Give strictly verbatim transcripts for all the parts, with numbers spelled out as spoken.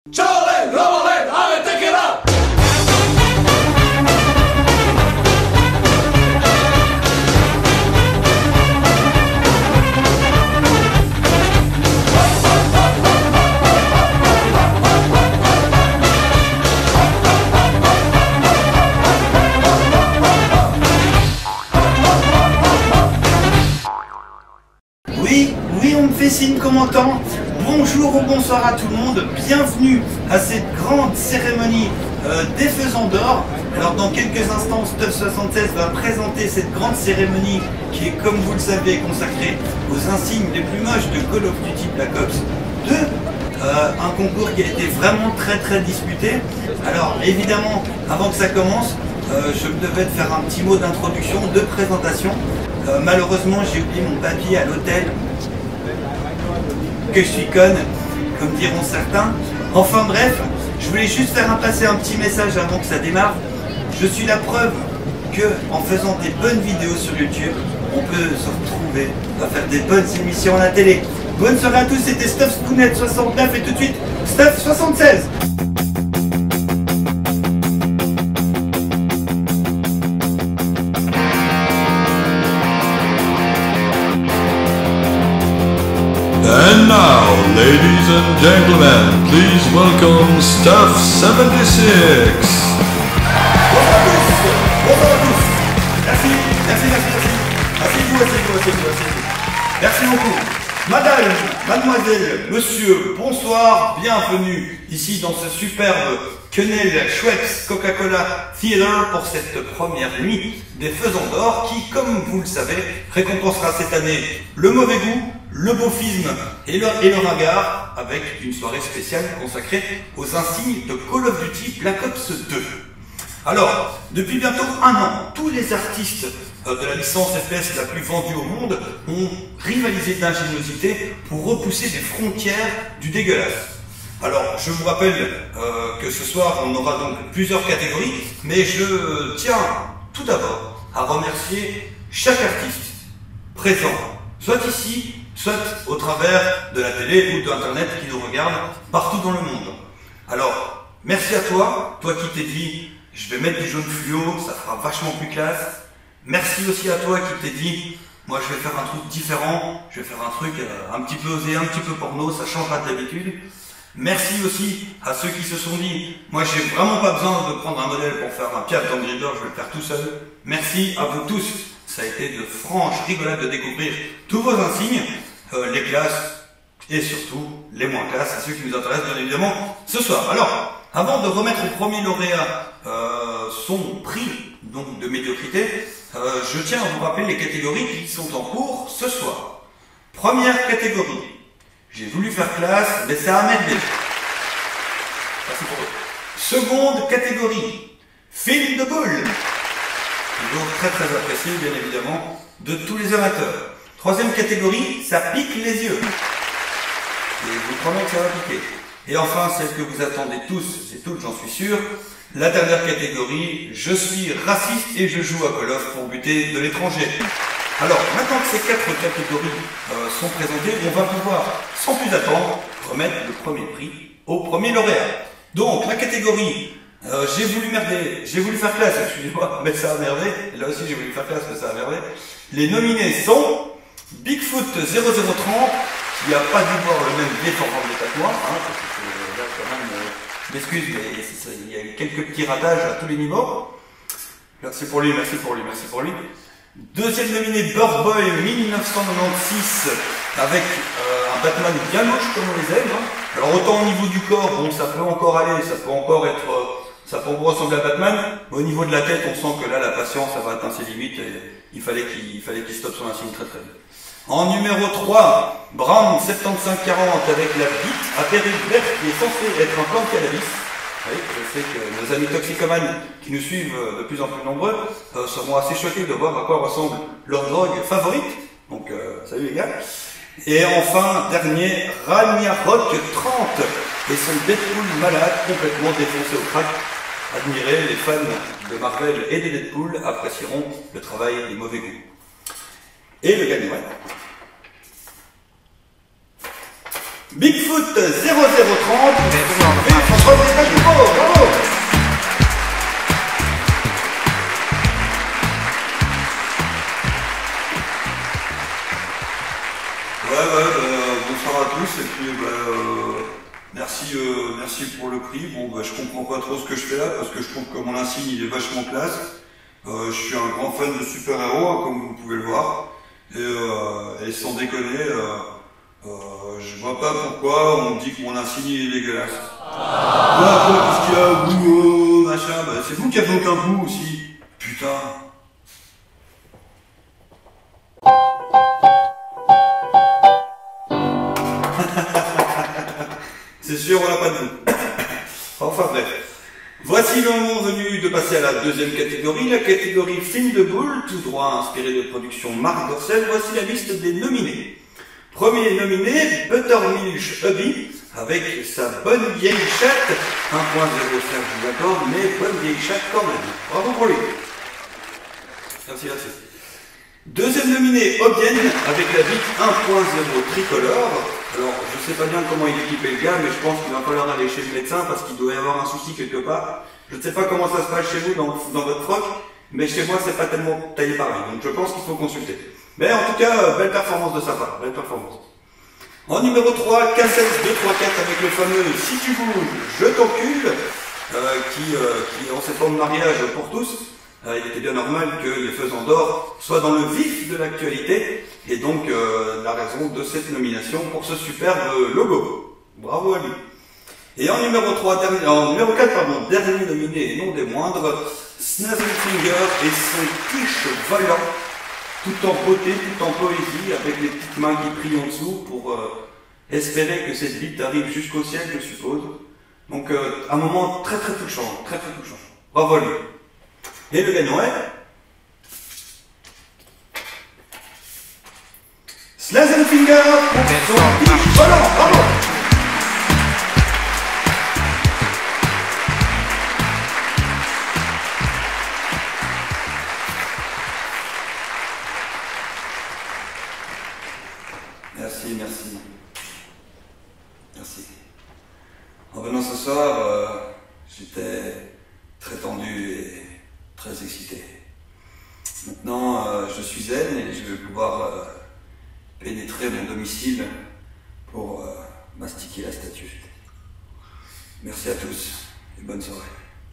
Charlie, Rollin, allez, take it up! Oui, oui, on me fait signe comme on entend. Bonjour ou bonsoir à tout le monde, bienvenue à cette grande cérémonie euh, des faisans d'or. Alors dans quelques instants, Stuff soixante-seize va présenter cette grande cérémonie qui est, comme vous le savez, consacrée aux insignes les plus moches de Call of Duty Black Ops deux. Euh, un concours qui a été vraiment très très disputé. Alors évidemment, avant que ça commence, euh, je devais te faire un petit mot d'introduction, de présentation. Euh, malheureusement, j'ai oublié mon papier à l'hôtel. Que je suis conne, comme diront certains. Enfin bref, je voulais juste faire un passer un petit message avant que ça démarre. Je suis la preuve que en faisant des bonnes vidéos sur YouTube, on peut se retrouver à faire des bonnes émissions à la télé. Bonne soirée à tous, c'était Stuff soixante-neuf et tout de suite Stuff soixante-seize. And now, ladies and gentlemen, please welcome Stuff seventy-six. Bonjour à tous, bonjour à tous. Merci, merci, merci, merci. Asseyez-vous, asseyez-vous, asseyez-vous, asseyez-vous. Merci beaucoup. Madame, mademoiselle, monsieur, bonsoir, bienvenue ici dans ce superbe quenelle Schweppes Coca-Cola Theater pour cette première nuit des faisans d'or qui, comme vous le savez, récompensera cette année le mauvais goût, le beaufisme et le, et le ringard avec une soirée spéciale consacrée aux insignes de Call of Duty Black Ops deux. Alors, depuis bientôt un an, tous les artistes de la licence F P S la plus vendue au monde ont rivalisé d'ingéniosité pour repousser les frontières du dégueulasse. Alors, je vous rappelle euh, que ce soir, on aura donc plusieurs catégories, mais je tiens tout d'abord à remercier chaque artiste présent, soit ici, soit au travers de la télé ou d'Internet qui nous regarde partout dans le monde. Alors, merci à toi, toi qui t'es dit, je vais mettre du jaune fluo, ça fera vachement plus classe. Merci aussi à toi qui t'es dit, moi je vais faire un truc différent, je vais faire un truc euh, un petit peu osé, un petit peu porno, ça changera d'habitude. Merci aussi à ceux qui se sont dit, moi j'ai vraiment pas besoin de prendre un modèle pour faire un piaf d'Angry Bird, je vais le faire tout seul. Merci à vous tous, ça a été de franches rigolades de découvrir tous vos insignes, euh, les classes et surtout les moins classes, à ceux qui nous intéressent bien évidemment ce soir. Alors, avant de remettre au premier lauréat euh, son prix donc de médiocrité, euh, je tiens à vous rappeler les catégories qui sont en cours ce soir. Première catégorie. J'ai voulu faire classe, mais ça a merdé. Merci pour eux. Seconde catégorie, film de boule. Toujours très très apprécié, bien évidemment, de tous les amateurs. Troisième catégorie, ça pique les yeux. Et je vous promets que ça va piquer. Et enfin, celle que vous attendez tous, c'est toutes, j'en suis sûr, la dernière catégorie, je suis raciste et je joue à Call of pour buter de l'étranger. Alors, maintenant que ces quatre catégories euh, sont présentées, on va pouvoir, sans plus attendre, remettre le premier prix au premier lauréat. Donc, la catégorie, euh, j'ai voulu merder, j'ai voulu faire classe, excusez-moi, mais ça a merdé. Là aussi, j'ai voulu faire classe, mais ça a merdé. Les nominés sont Bigfoot zéro zéro trente, qui n'a pas dû voir le même déformant d'état que moi, hein, parce que là, quand même, euh, je m'excuse, mais ça, il y a eu quelques petits ratages à tous les niveaux. Merci pour lui, merci pour lui, merci pour lui. Deuxième nominé, Bird Boy mille neuf cent quatre-vingt-seize, avec euh, un Batman bien louche comme on les aime. Hein. Alors autant au niveau du corps, bon ça peut encore aller, ça peut encore être, euh, ça peut encore ressembler à Batman, mais au niveau de la tête, on sent que là la patience, ça va atteindre ses limites et il fallait qu'il fallait qu'il stoppe son insigne très très vite. En numéro trois, Brown soixante-quinze quarante avec la bite à péril vert qui est censé être un plan de cannabis. Oui, je sais que nos amis toxicomanes qui nous suivent de plus en plus nombreux euh, seront assez choqués de voir à quoi ressemble leur drogue favorite. Donc, euh, salut les gars. Et enfin, dernier, Ragnarok trente et son Deadpool malade complètement défoncé au crack. Admirez, les fans de Marvel et de Deadpool apprécieront le travail des mauvais goûts. Et le gagnant est Bigfoot zéro zéro trente. merci, euh, merci pour le prix. Bon, bah, je comprends pas trop ce que je fais là parce que je trouve que mon insigne il est vachement classe. Euh, je suis un grand fan de super-héros, hein, comme vous pouvez le voir. Et, euh, et sans déconner, euh, euh, je vois pas pourquoi on me dit que mon insigne il est dégueulasse. Ah, quoi, qu'est-ce qu'il y a, goût, machin, bah, c'est vous qui avez aucun goût aussi. Putain. C'est sûr, on n'a pas de goût. Enfin bref. Voici le moment venu de passer à la deuxième catégorie, la catégorie film de boule, tout droit inspiré de production Marc Dorcel. Voici la liste des nominés. Premier nominé, Buttermilk Hubby, avec sa bonne vieille chatte, un point zéro cinq, je vous l'accorde, mais bonne vieille chatte quand même. Bravo pour lui. Merci, merci. Deuxième nominé, Obien, avec la Bic un point zéro tricolore. Alors, je sais pas bien comment il équipait le gars, mais je pense qu'il va falloir aller chez le médecin parce qu'il doit y avoir un souci quelque part. Je ne sais pas comment ça se passe chez vous dans, dans votre froc, mais chez moi, c'est pas tellement taillé pareil. Donc, je pense qu'il faut consulter. Mais en tout cas, belle performance de sa part. Belle performance. En numéro trois, K sept deux trois quatre avec le fameux Si tu bouges, je t'encule, euh, qui, euh, qui en cette forme de mariage pour tous. Euh, il était bien normal que les faisans d'or soient dans le vif de l'actualité, et donc euh, la raison de cette nomination pour ce superbe logo. Bravo à lui. Et en numéro trois, dernier, en numéro quatre, pardon, dernier nominé et non des moindres, Snazenfinger et son quiche volant, tout en beauté, tout en poésie, avec les petites mains qui prient en dessous pour euh, espérer que cette bite arrive jusqu'au ciel, je suppose. Donc euh, un moment très très touchant, très très touchant. Bravo à lui. Et le gagnant est Snazenfinger pour son quiche volant. Bravo. Merci, merci. Merci. En venant ce soir, euh, j'étais très tendu et très excité. Maintenant, euh, je suis zen et je vais pouvoir euh, pénétrer mon domicile pour euh, mastiquer la statue. Merci à tous et bonne soirée.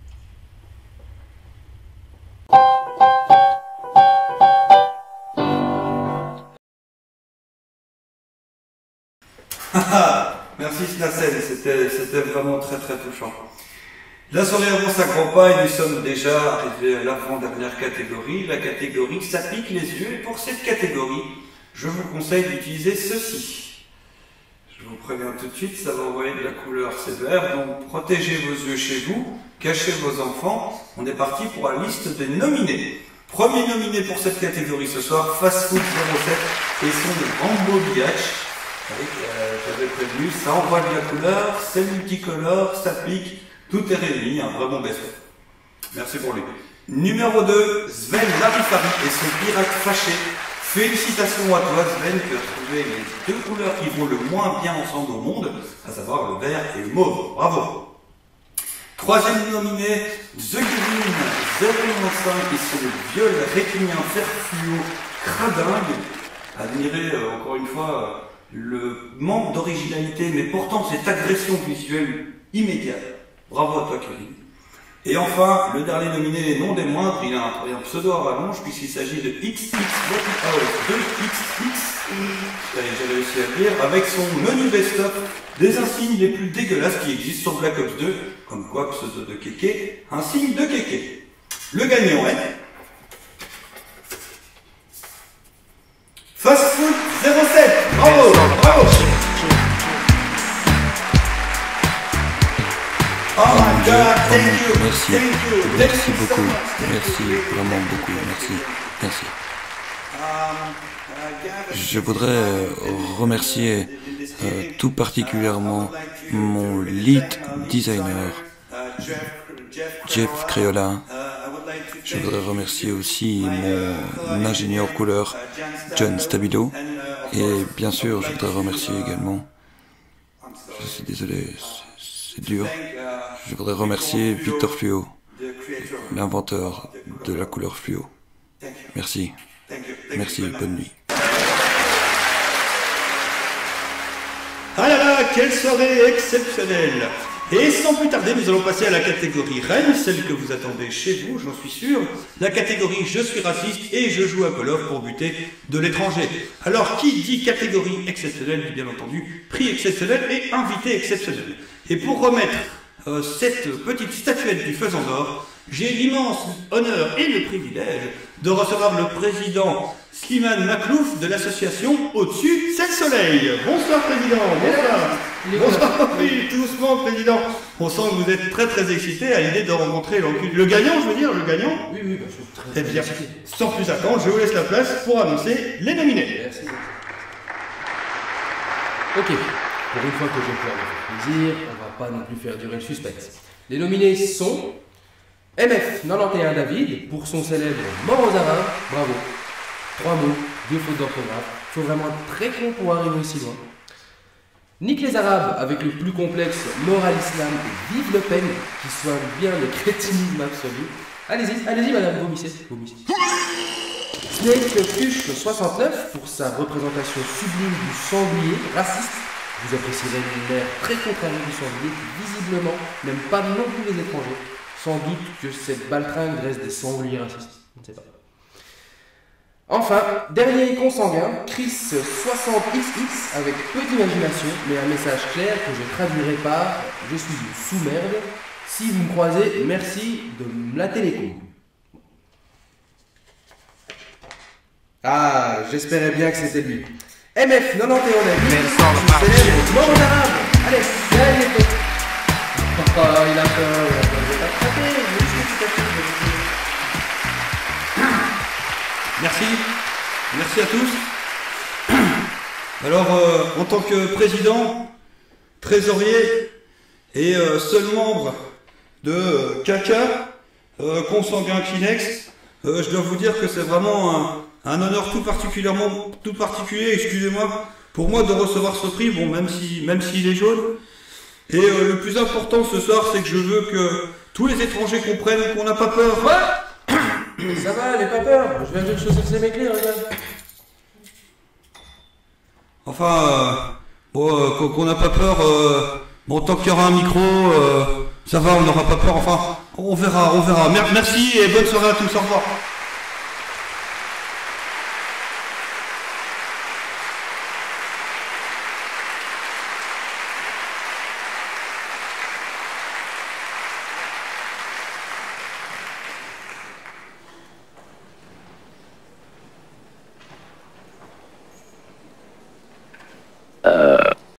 Merci Snacel, c'était vraiment très très touchant. La soirée avance à grands pas et nous sommes déjà arrivés à l'avant-dernière catégorie, la catégorie ça pique les yeux. Et pour cette catégorie, je vous conseille d'utiliser ceci. Je vous préviens tout de suite, ça va envoyer de la couleur sévère, donc protégez vos yeux chez vous, cachez vos enfants. On est parti pour la liste des nominés. Premier nominé pour cette catégorie ce soir, Fast Food zéro sept et son Rambo Biatch. Euh, J'avais prévenu, ça envoie de la couleur, c'est multicolore, ça pique. Tout est réuni, un vrai bon best-of. Merci pour lui. Numéro deux, Sven Larifari et son pirate fâché. Félicitations à toi Sven, qui a trouvé les deux couleurs qui vont le moins bien ensemble au monde, à savoir le vert et le mauve. Bravo. Troisième nominé, The Green zéro cinq et son viol rétinien fer fluo cradingue. Admirez euh, encore une fois le manque d'originalité, mais pourtant cette agression visuelle immédiate. Bravo à toi, Kevin. Et enfin, le dernier nominé, et non des moindres, il a un, un pseudo à rallonge puisqu'il s'agit de X X deux X X. J'ai réussi à le dire, avec son menu best-of des insignes les plus dégueulasses qui existent sur Black Ops deux, comme quoi pseudo de Kéké, un signe de Kéké. Le gagnant est Fast Food zéro sept. Bravo, bravo. Oh my God, thank you, merci, thank you, merci thank you beaucoup, so much, thank merci you. vraiment beaucoup, merci, merci. Um, uh, Je voudrais remercier euh, tout particulièrement mon lead designer, Jeff Creola. Je voudrais remercier aussi mon ingénieur couleur, John Stabilo. Et bien sûr, je voudrais remercier également, je suis désolé, c'est dur, je voudrais remercier Victor Fluo, l'inventeur de la couleur fluo. Merci. Merci, bonne nuit. Ah là là, quelle soirée exceptionnelle! Et sans plus tarder, nous allons passer à la catégorie reine, celle que vous attendez chez vous, j'en suis sûr. La catégorie je suis raciste et je joue à Call of pour buter de l'étranger. Alors, qui dit catégorie exceptionnelle dit bien entendu prix exceptionnel et invité exceptionnel. Et pour remettre euh, cette petite statuette du Faisan d'Or, j'ai l'immense honneur et le privilège de recevoir le président Slimane Maklouf de l'association Au-dessus, c'est le soleil. Bonsoir président, bonsoir. Bonsoir, oui, tout doucement président. On sent que vous êtes très très excité à l'idée de rencontrer le, le gagnant, je veux dire, le gagnant. Oui, oui, bah, je suis très, Eh bien, très excité. sans plus attendre, je vous laisse la place pour annoncer les nominés. Merci. Ok, pour une fois que je vais pouvoir me faire plaisir, on va pas non plus faire durer le suspense. Les nominés sont M F quatre-vingt-onze David pour son célèbre Mort aux Arabes, bravo. Trois mots, deux fautes d'orthographe, faut vraiment être très con pour arriver aussi loin. Nique les Arabes avec le plus complexe Moral Islam et Vive Le Pen qui soigne bien le crétinisme absolu. Allez-y, allez-y madame, vomissez, vomissez. Snake Fuchs soixante-neuf pour sa représentation sublime du sanglier raciste. Vous apprécierez l'air très contrarié du sanglier qui visiblement n'aime pas non plus les étrangers. Sans doute que cette baltringue reste des sangliers racistes. Je ne sais pas. Enfin, dernier consanguin, Chris soixante X X avec peu d'imagination, mais un message clair que je traduirai par « Je suis une sous-merde. Si vous me croisez, merci de me la télécom. » Ah, j'espérais bien que c'était lui. M F quatre-vingt-onze David, célèbre Mort aux Arabes. Allez, gagne les potes. Oh, il a peur, il a peur, je vais pas frapper, je vais tout à fait. Merci, merci à tous. Alors, euh, en tant que président, trésorier et euh, seul membre de euh, CACA, euh, consanguin Kleenex, euh, je dois vous dire que c'est vraiment un, un honneur tout particulièrement, tout particulier, excusez-moi, pour moi de recevoir ce prix, bon, même si, même s'il est jaune. Et euh, le plus important ce soir, c'est que je veux que tous les étrangers comprennent qu'on n'a pas peur. Ouais. Ça va, n'aie pas peur, je viens juste chercher mes clés, regarde. Enfin, euh, bon, euh, qu'on n'a pas peur, euh, bon, tant qu'il y aura un micro, euh, ça va, on n'aura pas peur, enfin, on verra, on verra. Mer- merci et bonne soirée à tous, au revoir.